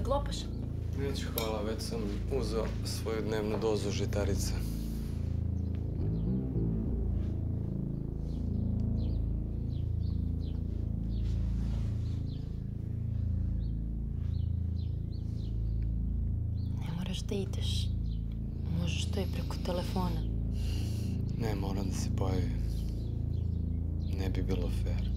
odlopaš? Neću, hvala, već sam uzeo svoju dnevnu dozu žitarica. Ne moraš da ideš. Možeš to i preko telefona. Ne, moram da se pojavim. Ne bi bilo fair.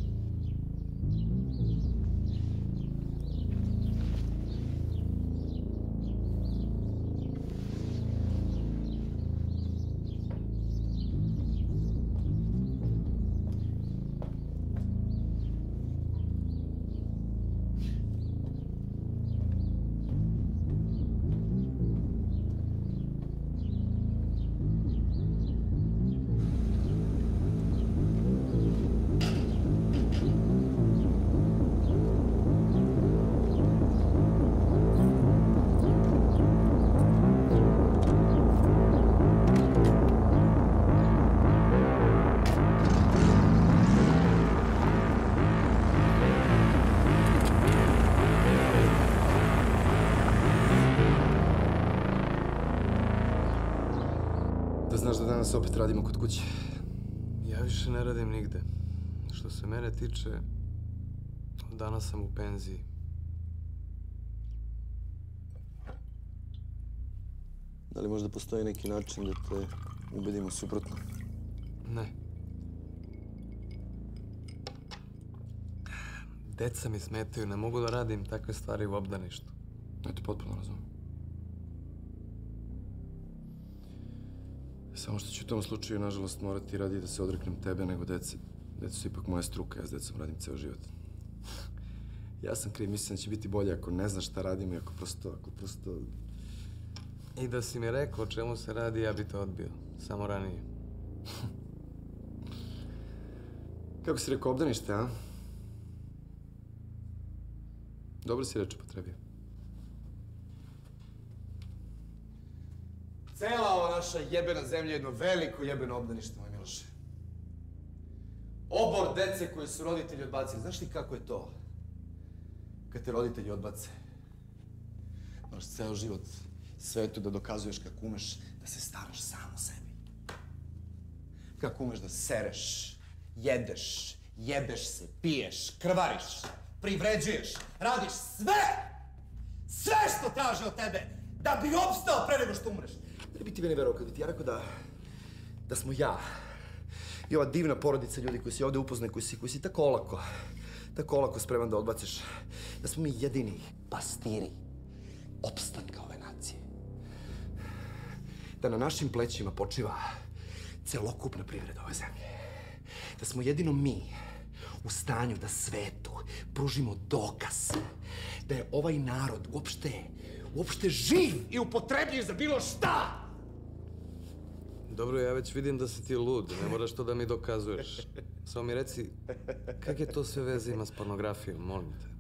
Da znaš da danas opet radimo kod kuće. Ja više ne radim nigde. Što se mene tiče, danas sam u penziji. Da li možda postoji neki način da te ubedimo suprotno? Ne. Deca mi smetaju, ne mogu da radim takve stvari u obdaništu. Ja te potpuno razumem. Samo što ću u tom slučaju, nažalost, morati raditi da se odreknem tebe nego dece. Deca su ipak moja struka, ja s decom radim ceo život. Ja sam kriv, mislim da će biti bolje ako ne znaš šta radim i ako prosto... I da si mi rekao o čemu se radi, ja bi to odbio. Samo ranije. Kako si rekao, obdanište, a? Dobro si reč upotrebio. Cela ova naša jebena zemlja je jedno veliko jebeno obdanište, moj Miloše. Obor dece koje su roditelji odbacili. Znaš ti kako je to? Kad te roditelji odbace. Moraš ceo život svetu da dokazuješ kako umeš da se staraš sam o sebi. Kako umeš da sereš, jedeš, jebeš se, piješ, krvariš, privređuješ, radiš sve! Sve što traže od tebe da bi opstao pre nego što umreš. Da li bi ti meni verovao kad bi ti ja rekao da smo ja i ova divna porodica ljudi koji si ovde upoznaju, koji si tako olako spreman da odbaciš, da smo mi jedini pastiri opstanka ove nacije. Da na našim plećima počiva celokupna privreda ove zemlje. Da smo jedino mi u stanju da svetu pružimo dokaz da je ovaj narod uopšte živ i upotrebljiv za bilo šta! Dobro, ja već vidim da si ti lud, ne moraš to da mi dokazuješ. Samo mi reci, kak je to sve veze ima s pornografijom, molim te?